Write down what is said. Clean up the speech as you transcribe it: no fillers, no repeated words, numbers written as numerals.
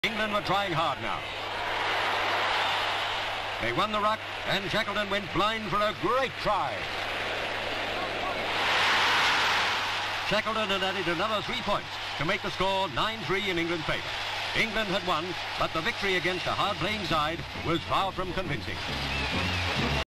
England were trying hard now. They won the ruck, and Shackleton went blind for a great try. Shackleton had added another 3 points to make the score 9-3 in England's favour. England had won, but the victory against a hard-playing side was far from convincing.